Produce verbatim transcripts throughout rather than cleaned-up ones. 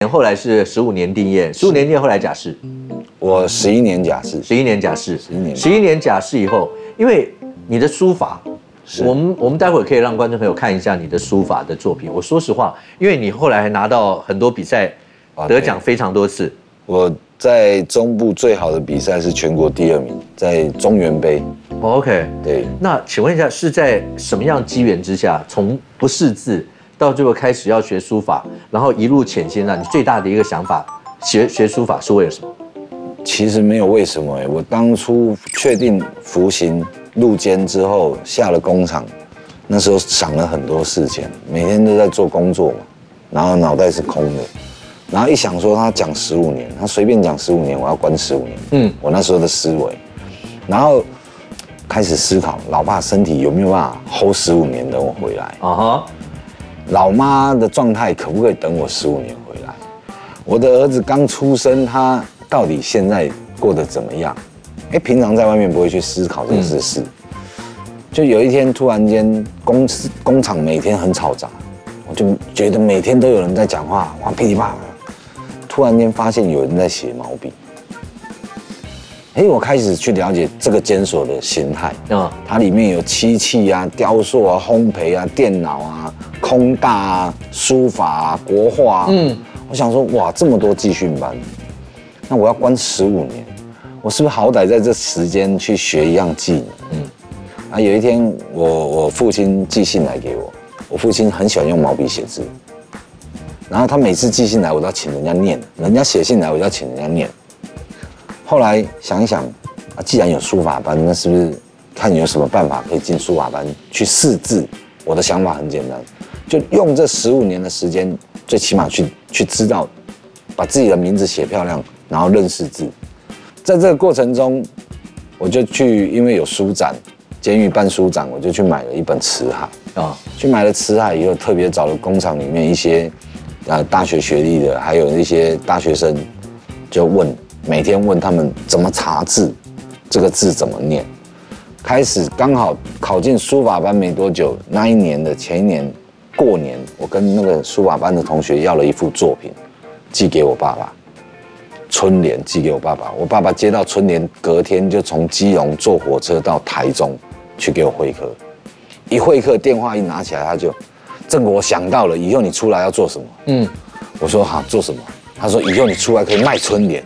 后来是十五年定谳，十五年定谳后来假释， 我十一年假释， 十一年假释， 十一年， 十一年假释以后，因为你的书法，我们我们待会儿可以让观众朋友看一下你的书法的作品。我说实话，因为你后来还拿到很多比赛得奖非常多次。 我在中部最好的比赛是全国第二名，在中原杯。 OK， 对。 那请问一下，是在什么样机缘之下，从不识字到最后开始要学书法，然后一路潜心啊？你最大的一个想法，学学书法是为了什么？ 其实没有为什么哎、欸，我当初确定服刑入监之后，下了工厂，那时候想了很多事情，每天都在做工作嘛，然后脑袋是空的，然后一想说他讲十五年，他随便讲十五年，我要关十五年，嗯，我那时候的思维，然后开始思考，老爸身体有没有办法 hold 十五年等我回来啊哈。老妈的状态可不可以等我十五年回来？我的儿子刚出生，他到底现在过得怎么样？哎，平常在外面不会去思考这个事，嗯、就有一天突然间公司工厂每天很嘈杂，我就觉得每天都有人在讲话，哇噼里啪啦。突然间发现有人在写毛笔，哎，我开始去了解这个监所的形态啊，它里面有漆器啊、雕塑啊、烘焙啊、电脑啊。空大啊，书法啊，国画啊，嗯，我想说，哇，这么多技训班，那我要关十五年，我是不是好歹在这时间去学一样技能？嗯，啊，有一天我我父亲寄信来给我，我父亲很喜欢用毛笔写字，然后他每次寄信来，我都要请人家念，人家写信来，我就要请人家念。后来想一想，啊，既然有书法班，那是不是看有什么办法可以进书法班去试字？我的想法很简单。就用这十五年的时间，最起码去去知道，把自己的名字写漂亮，然后认识字。在这个过程中，我就去，因为有书展，监狱办书展，我就去买了一本《辞海》啊。去买了《辞海》以后，特别找了工厂里面一些，呃，大学学历的，还有一些大学生，就问，每天问他们怎么查字，这个字怎么念。开始刚好考进书法班没多久，那一年的前一年。过年，我跟那个书法班的同学要了一幅作品，寄给我爸爸。春联寄给我爸爸，我爸爸接到春联，隔天就从基隆坐火车到台中去给我会客。一会客，电话一拿起来，他就，郑国我想到了，以后你出来要做什么？嗯，我说好，做什么？他说以后你出来可以卖春联。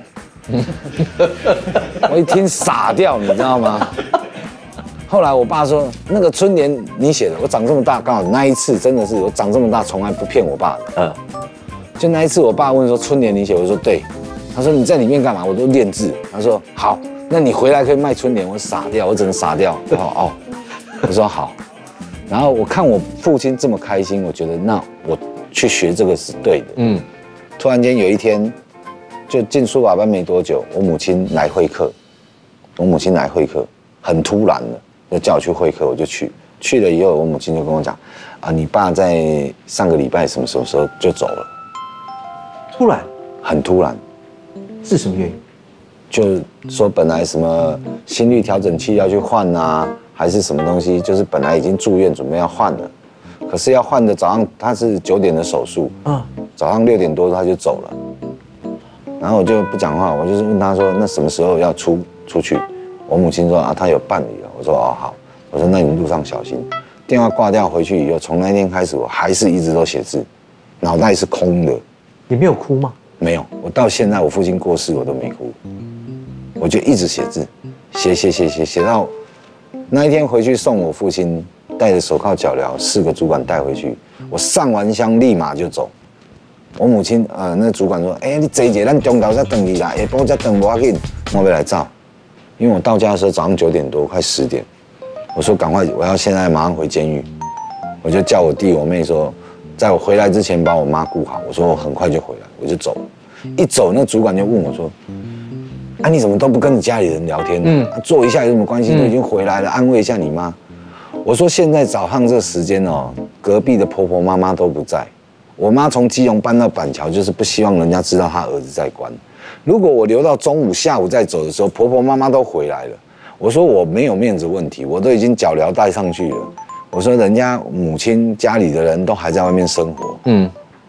我一听傻掉，你知道吗？后来我爸说，那个春联你写的，我长这么大，刚好那一次真的是我长这么大从来不骗我爸的。嗯，就那一次我爸问说春联你写，我说对。他说你在里面干嘛？我都练字。他说好，那你回来可以卖春联。我傻掉，我只能傻掉。哦哦，我说好。然后我看我父亲这么开心，我觉得那我去学这个是对的。嗯，突然间有一天，就进书法班没多久，我母亲来会客，我母亲来会客，很突然的。就叫我去会客，我就去。去了以后，我母亲就跟我讲：“啊，你爸在上个礼拜什么什么时候就走了？” 突然， 很突然， 是什么原因？ 就说本来什么心率调整器要去换啊，还是什么东西，就是本来已经住院准备要换了，可是要换的早上他是九点的手术，啊，早上六点多他就走了。然后我就不讲话，我就是问他说：“那什么时候要出出去？”我母亲说啊，他有办理了。我说哦好，我说那你路上小心。电话挂掉回去以后，从那天开始，我还是一直都写字，脑袋是空的。 你没有哭吗？ 没有，我到现在我父亲过世我都没哭，我就一直写字，写写写写写到那一天回去送我父亲，戴着手铐脚镣，四个主管带回去，我上完香立马就走。我母亲呃，那主管说，哎、欸，你坐一下，咱中昼再等你啦，下晡再等不要紧，我要来照。因为我到家的时候早上九点多，快十点，我说赶快，我要现在马上回监狱，我就叫我弟我妹说，在我回来之前把我妈顾好。我说我很快就回来，我就走。一走，那主管就问我说，啊你怎么都不跟你家里人聊天呢？嗯，啊、坐一下有什么关系？都已经回来了，安慰一下你妈。我说现在早上这时间哦，隔壁的婆婆妈妈都不在，我妈从基隆搬到板桥，就是不希望人家知道她儿子在关。如果我留到中午、下午再走的时候，婆婆妈妈都回来了。我说我没有面子问题，我都已经脚镣戴上去了。我说人家母亲家里的人都还在外面生活，嗯，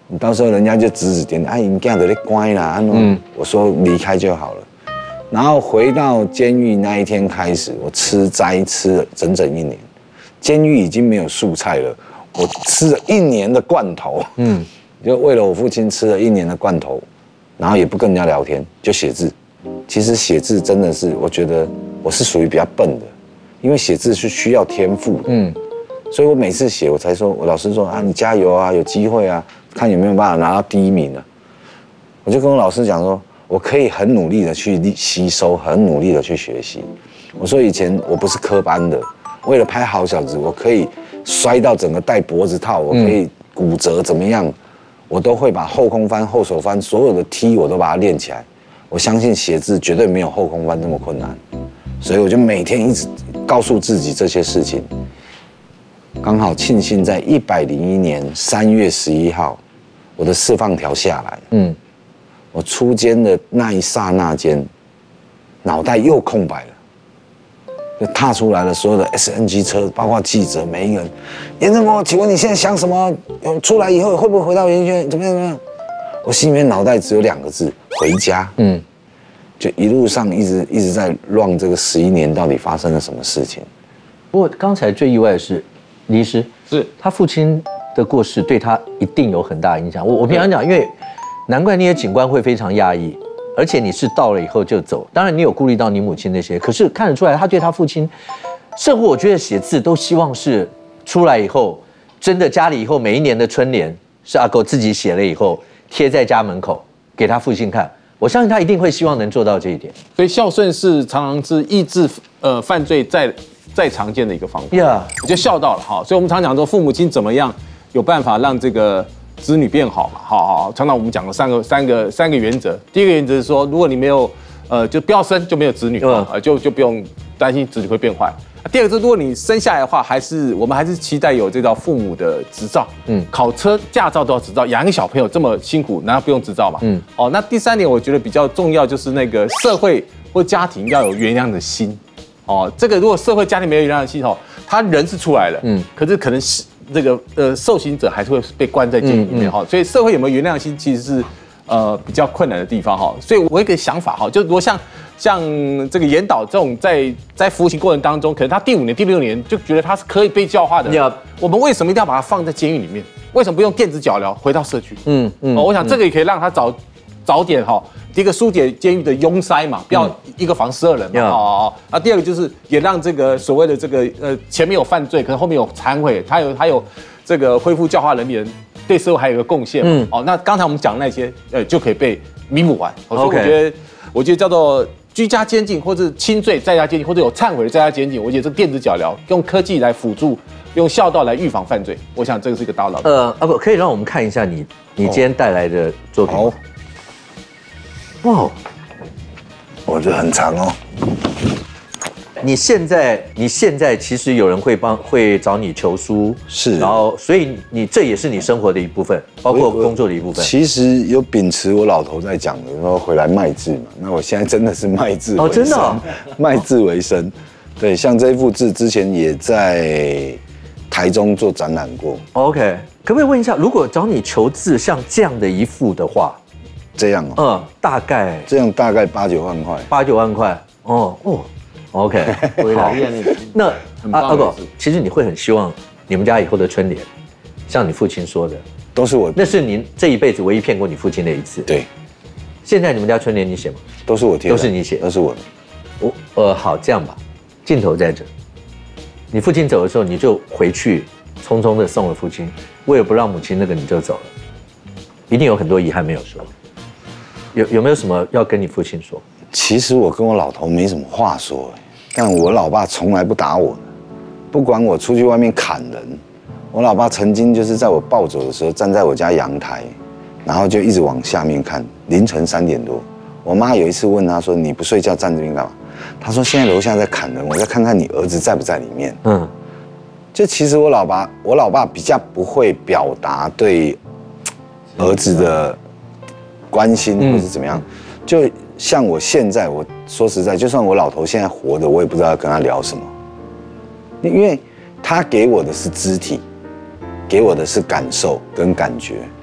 你到时候人家就指指点点，哎，你这样子你乖啦，嗯，我说离开就好了。然后回到监狱那一天开始，我吃斋吃了整整一年。监狱已经没有素菜了，我吃了一年的罐头，嗯，就为了我父亲吃了一年的罐头，然后也不跟人家聊天，就写字。其实写字真的是，我觉得我是属于比较笨的，因为写字是需要天赋的，嗯，所以我每次写，我才说，我老师说啊，你加油啊，有机会啊，看有没有办法拿到第一名啊。我就跟我老师讲说，我可以很努力的去吸收，很努力的去学习。我说以前我不是科班的，为了拍好小子，我可以摔到整个戴脖子套，我可以骨折怎么样，我都会把后空翻、后手翻所有的踢我都把它练起来。我相信写字绝对没有后空翻那么困难，所以我就每天一直告诉自己这些事情。刚好庆幸在一百零一年三月十一号，我的释放条下来，嗯，我出监的那一刹那间，脑袋又空白了，就踏出来了所有的 S N G 车，包括记者，每一个人，严正国，请问你现在想什么？出来以后会不会回到演艺圈？怎么样怎么样？我心里面脑袋只有两个字：回家。嗯，就一路上一直一直在乱这个十一年到底发生了什么事情。 不过刚才最意外的是，李医师是他父亲的过世对他一定有很大影响。我我平常讲，因为难怪那些警官会非常压抑，而且你是到了以后就走，当然你有顾虑到你母亲那些，可是看得出来他对他父亲，甚或我觉得写字都希望是出来以后，真的家里以后每一年的春联是阿狗自己写了以后。贴在家门口给他父亲看，我相信他一定会希望能做到这一点。 所以孝顺是常常是抑制呃犯罪再再常见的一个方法。 呀， 我就孝道了哈。所以我们常讲说父母亲怎么样有办法让这个子女变好嘛？好好，常常我们讲了三个三个三个原则。第一个原则是说，如果你没有呃就不要生就没有子女啊、呃，就就不用担心子女会变坏。第二个是，如果你生下来的话，还是我们还是期待有这叫父母的执照，嗯，考车、驾照都要执照，养一个小朋友这么辛苦，难道不用执照吗？嗯，哦，那第三点我觉得比较重要，就是那个社会或家庭要有原谅的心，哦，这个如果社会家庭没有原谅的心哦，他人是出来了，嗯，可是可能是这个呃受刑者还是会被关在监狱里面哈，所以社会有没有原谅心，其实是呃比较困难的地方哈，所以我有一个想法哈，就如果像。像这个严导这种在在服刑过程当中，可能他第五年、第六年就觉得他是可以被教化的。Yeah. 我们为什么一定要把他放在监狱里面？为什么不用电子脚镣回到社区？嗯嗯、哦，我想这个也可以让他早早点哈，第一个疏解监狱的拥塞嘛，不要一个房十二人嘛。哦哦啊，第二个就是也让这个所谓的这个呃前面有犯罪，可能后面有忏悔，他有他有这个恢复教化能力的人，对社会还有一个贡献嘛。嗯、哦，那刚才我们讲的那些呃就可以被弥补完。所以我觉得我觉得叫做。居家监禁，或者轻罪在家监禁，或者有忏悔的在家监禁，我觉得这个电子脚镣用科技来辅助，用孝道来预防犯罪，我想这个是一个大道理。 呃啊不，可以让我们看一下你你今天带来的作品。好，哇， 我觉得很长哦。 你现在你现在其实有人会帮会找你求书， 是， 然后所以你这也是你生活的一部分，包括工作的一部分。 其实有秉持我老头在讲的，说回来卖字嘛，那我现在真的是卖字为生， 哦，真的、哦， 卖字为生。对，像这幅字之前也在台中做展览过。 OK， 可不可以问一下，如果找你求字像这样的一幅的话， 这样哦， 嗯，大概这样大概八九万块， 八九万块，哦哦。OK， 好，那阿阿狗，其实你会很希望你们家以后的春联，像你父亲说的， 都是我， 那是您这一辈子唯一骗过你父亲的一次。 对， 现在你们家春联你写吗？ 都是我贴的， 都是你写， 都是我的。 我呃，好，这样吧，镜头在这，你父亲走的时候，你就回去匆匆的送了父亲，为了不让母亲那个你就走了，一定有很多遗憾没有说。有有没有什么要跟你父亲说？ 其实我跟我老头没什么话说，但我老爸从来不打我的，不管我出去外面砍人，我老爸曾经就是在我暴走的时候站在我家阳台，然后就一直往下面看，凌晨三点多，我妈有一次问他说：“你不睡觉站这边干嘛？”他说：“现在楼下在砍人，我再看看你儿子在不在里面。”嗯，就其实我老爸，我老爸比较不会表达对儿子的关心或是怎么样，就。像我现在，我说实在，就算我老头现在活着，我也不知道要跟他聊什么，因为他给我的是肢体，给我的是感受跟感觉，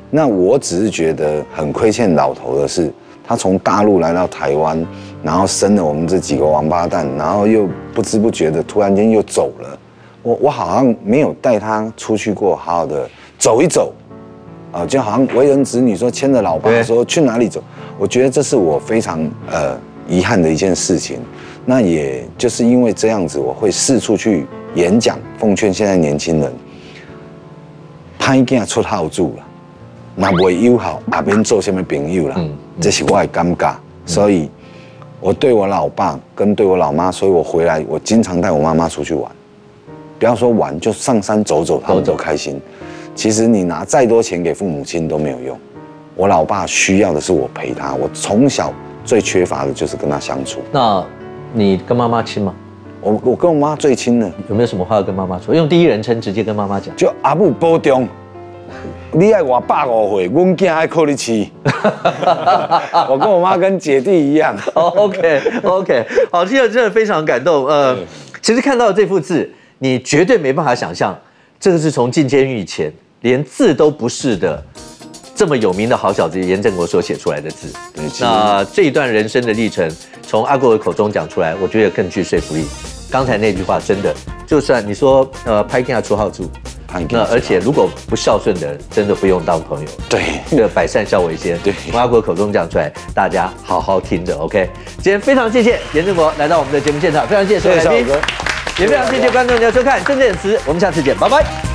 那我只是觉得很亏欠老头的是，他从大陆来到台湾，然后生了我们这几个王八蛋，然后又不知不觉的突然间又走了。我我好像没有带他出去过，好好的走一走，啊、呃，就好像为人子女说牵着老爸说去哪里走，我觉得这是我非常呃遗憾的一件事情。那也就是因为这样子，我会四处去演讲，奉劝现在年轻人，歹囝出孝子啦。那袂友好，也免做什么朋友啦，嗯嗯、这是我的感觉。嗯、所以，我对我老爸跟对我老妈，所以我回来，我经常带我妈妈出去玩。不要说玩，就上山走走，他们都开心。其实你拿再多钱给父母亲都没有用。我老爸需要的是我陪他，我从小最缺乏的就是跟他相处。 那，你跟妈妈亲吗？ 我我跟我妈最亲的。 有没有什么话要跟妈妈说？用第一人称直接跟妈妈讲。 就阿母保重。你爱我百五岁，阮囝爱靠你饲。我跟我妈跟姐弟一样。 OK OK， 好，这个真的非常感动。呃，其实看到这幅字，你绝对没办法想象，这个是从进监狱以前连字都不是的这么有名的好小子严正国所写出来的字。那这一段人生的历程，从阿国的口中讲出来，我觉得更具说服力。刚才那句话真的，就算你说呃拍给他出号住。那而且如果不孝顺的人，真的不用当朋友。 对， 这个百善孝为先。对，从阿国口中讲出来，大家好好听着。OK， 今天非常谢谢严正国来到我们的节目现场，非常谢谢所有来宾，也非常谢谢观众的收看，真正词，我们下次见，拜拜。